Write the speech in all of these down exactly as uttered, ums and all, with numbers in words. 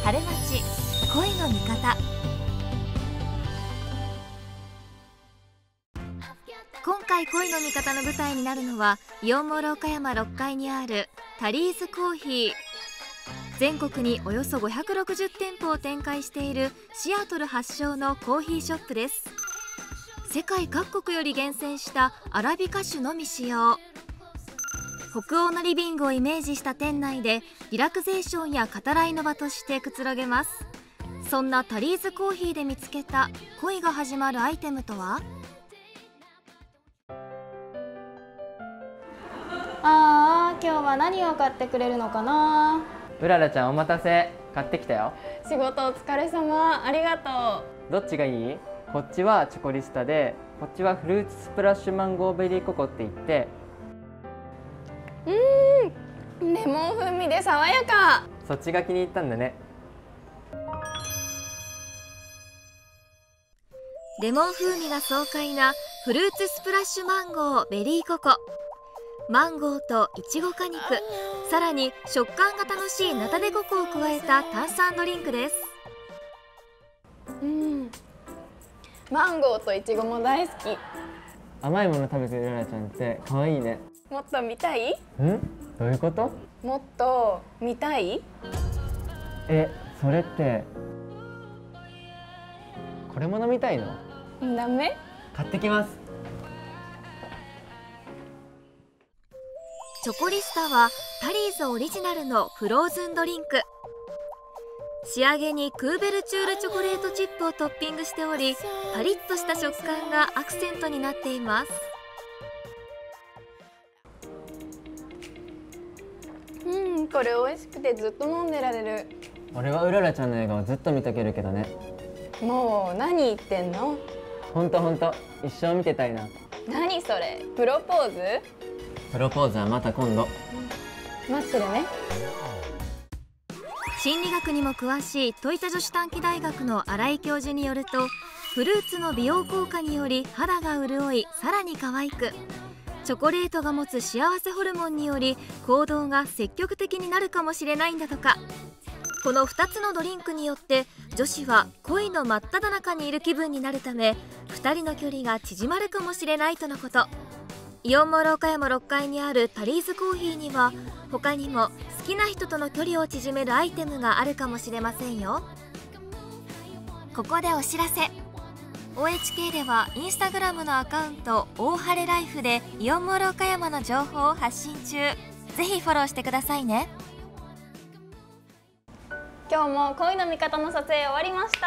春町恋の味方。今回恋の味方の舞台になるのはイオンモール岡山ろっかいにあるタリーズコーヒー。全国におよそごひゃくろくじゅってんぽを展開しているシアトル発祥のコーヒーショップです。世界各国より厳選したアラビカ種のみ使用。北欧のリビングをイメージした店内でリラクゼーションや語らいの場としてくつろげます。そんなタリーズコーヒーで見つけた恋が始まるアイテムとは？ あー、今日は何を買ってくれるのかな。 うららちゃんお待たせ、買ってきたよ。 仕事お疲れ様、ありがとう。どっちがいい？こっちはチョコリスタで、こっちはフルーツスプラッシュマンゴーベリーココって言って、 うーん、レモン風味で爽やか。 そっちが気に入ったんだね。 レモン風味が爽快なフルーツスプラッシュマンゴーベリーココ。マンゴーといちご果肉、さらに食感が楽しいナタデココを加えた炭酸ドリンクです。 うん、マンゴーといちごも大好き。 甘いもの食べてるうららちゃんって可愛いね。 もっと見たい？ん？ どういうこと？ もっと見たい？ え、それってこれも飲みたいの？ ダメ？ 買ってきます。 チョコリスタはタリーズオリジナルのフローズンドリンク。仕上げにクーベルチュールチョコレートチップをトッピングしており、パリッとした食感がアクセントになっています。 うん、これ美味しくてずっと飲んでられる。 俺はうららちゃんの映画をずっと見たけるけどね。 もう何言ってんの？ ほんとほんと、一生見てたいな。 何それ、プロポーズ？ プロポーズはまた今度。 待ってるね。 心理学にも詳しい戸田女子短期大学の新井教授によると、フルーツの美容効果により肌が潤い、さらに可愛く、チョコレートが持つ幸せホルモンにより行動が積極的になるかもしれないんだとか。このふたつのドリンクによって女子は恋の真っ只中にいる気分になるため、ふたりの距離が縮まるかもしれないとのこと。イオンモール岡山ろっかいにあるタリーズコーヒーには他にも好きな人との距離を縮めるアイテムがあるかもしれませんよ。ここでお知らせ。 オーエイチケー ではインスタグラムのアカウント大晴れライフでイオンモール岡山の情報を発信中。ぜひフォローしてくださいね。 今日も恋の味方の撮影終わりました。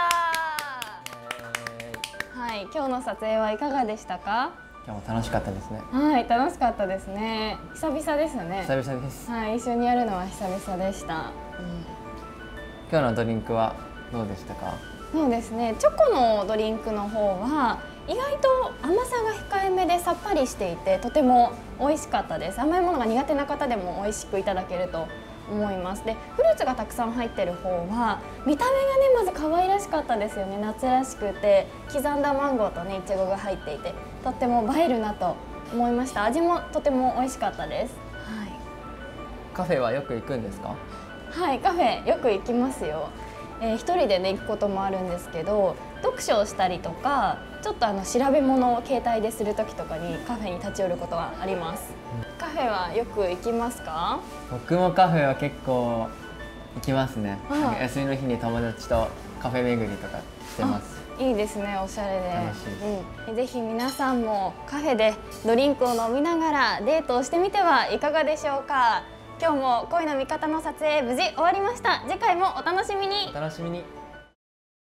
はい、今日の撮影はいかがでしたか？ 今日も楽しかったですね。 はい、楽しかったですね。久々ですね。 久々です。 はい、一緒にやるのは久々でした。うん、 今日のドリンクはどうでしたか？ そうですね。チョコのドリンクの方は意外と甘さが控えめでさっぱりしていて、とても美味しかったです。甘いものが苦手な方でも美味しくいただけると思います。で、フルーツがたくさん入ってる方は見た目がね、まず可愛らしかったですよね。夏らしくて刻んだマンゴーとね、いちごが入っていてとっても映えるなと思いました。味もとても美味しかったです。はい、 カフェはよく行くんですか？ はい、カフェよく行きますよ。えー、一人でね行くこともあるんですけど、読書をしたりとかちょっとあの調べ物を携帯でする時とかにカフェに立ち寄ることはあります。うん、カフェはよく行きますか？僕もカフェは結構行きますね。 ああ、 休みの日に友達とカフェ巡りとかしてます。 いいですね、おしゃれで。 楽しいです。 うん、ぜひ皆さんもカフェでドリンクを飲みながらデートをしてみてはいかがでしょうか。今日も恋の味方の撮影無事終わりました。次回もお楽しみに。 お楽しみに。